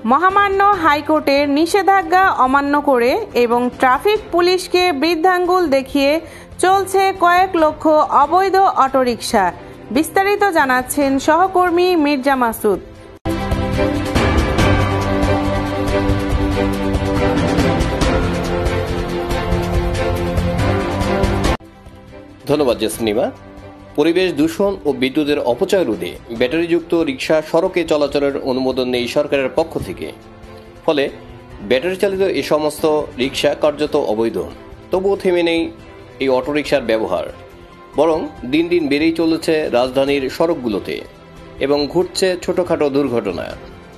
মহামান্য হাইকোর্টের নিষেধাজ্ঞা অমান্য করে এবং ট্রাফিক পুলিশকে বৃদ্ধাঙ্গুল দেখিয়ে চলছে কয়েক লক্ষ অবৈধ অটোরিকশা। বিস্তারিত জানাচ্ছেন সহকর্মী মির্জা মাসুদ। ধন্যবাদ জেসমিনা। পরিবেশ দূষণ ও বিদ্যুতের অপচয় রোধে ব্যাটারিযুক্ত রিকশা সড়কে চলাচলের অনুমোদন নেই সরকারের পক্ষ থেকে। ফলে ব্যাটারি চালিত এ সমস্ত রিকশা কার্যত অবৈধ। তবুও থেমে নেই এই অটোরিকশার ব্যবহার, বরং দিন দিন বেড়েই চলেছে রাজধানীর সড়কগুলোতে এবং ঘটছে ছোটখাটো দুর্ঘটনা।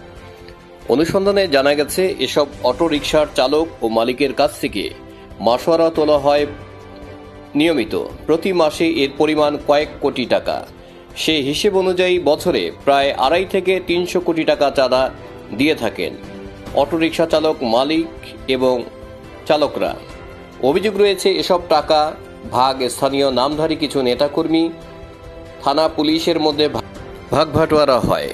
অনুসন্ধানে জানা গেছে এসব অটোরিকশার চালক ও মালিকের কাছ থেকে মাসোয়ারা তোলা হয় নিয়মিত। প্রতি মাসে এর পরিমাণ কয়েক কোটি টাকা। সে হিসেব অনুযায়ী বছরে প্রায় 2.5 থেকে 300 কোটি টাকা চাঁদা দিয়ে থাকেন অটোরিকশা চালক, মালিক এবং চালকরা। অভিযোগ রয়েছে এসব টাকা ভাগ স্থানীয় নামধারী কিছু নেতাকর্মী, থানা, পুলিশের মধ্যে ভাগ ভাটোয়ারা হয়।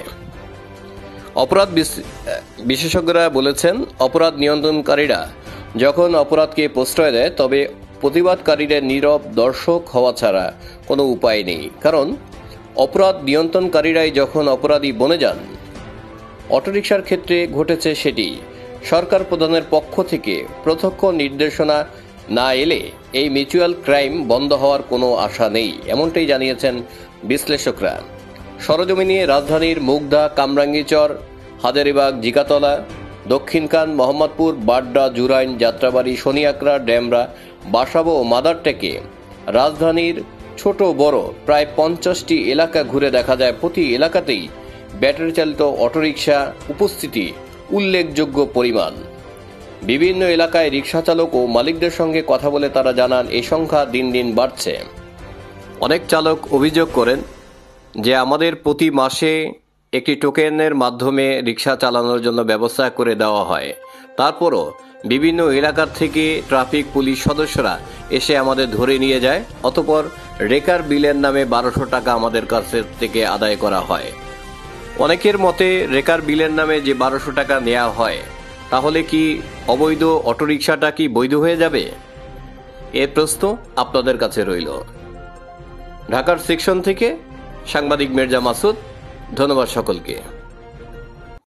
অপরাধ বিশেষজ্ঞরা বলেছেন, অপরাধ নিয়ন্ত্রণকারীরা যখন অপরাধকে প্রশ্রয় দেয় তবে প্রতিবাদকারীরা নীরব দর্শক হওয়া ছাড়া কোনো উপায় নেই। কারণ অপরাধ নিয়ন্ত্রণকারীরাই যখন অপরাধী বনে যান। অটোরিকশার ক্ষেত্রে ঘটেছে সেটি। সরকার প্রধানের পক্ষ থেকে প্রত্যক্ষ নির্দেশনা না এলে এই মিউচুয়াল ক্রাইম বন্ধ হওয়ার কোনো আশা নেই, এমনটাই জানিয়েছেন বিশ্লেষকরা। সরজমিনে রাজধানীর মুগদা, কামরাঙ্গীচর, হাজারীবাগ, জিগাতলা, দক্ষিণকান, মোহাম্মদপুর, বাড্ডা, জুরাইন, যাত্রাবাড়ি, শনিয়াকড়া, ডেমরা, বাসাবো ও মাদারটেকে রাজধানীর ছোট বড় প্রায় 50টি এলাকা ঘুরে দেখা যায় প্রতি এলাকাতেই ব্যাটারি চালিত অটোরিকশা উপস্থিতি উল্লেখযোগ্য পরিমাণ। বিভিন্ন এলাকায় রিকশা চালক ও মালিকদের সঙ্গে কথা বলে তারা জানান এই সংখ্যা দিন দিন বাড়ছে। অনেক চালক অভিযোগ করেন যে আমাদের প্রতি মাসে একটি টোকেনের মাধ্যমে রিকশা চালানোর জন্য ব্যবস্থা করে দেওয়া হয়। তারপরও বিভিন্ন এলাকার থেকে ট্রাফিক পুলিশ সদস্যরা এসে আমাদের ধরে নিয়ে যায়, অতঃপর রেকার বিলের নামে 1200 টাকা আমাদের কাছ থেকে আদায় করা হয়। অনেকের মতে রেকার বিলের নামে যে 1200 টাকা নেওয়া হয় তাহলে কি অবৈধ অটোরিকশাটা কি বৈধ হয়ে যাবে? এর প্রশ্ন আপনাদের কাছে রইল। ঢাকার সেকশন থেকে সাংবাদিক মির্জা মাসুদ। ধন্যবাদ সকলকে।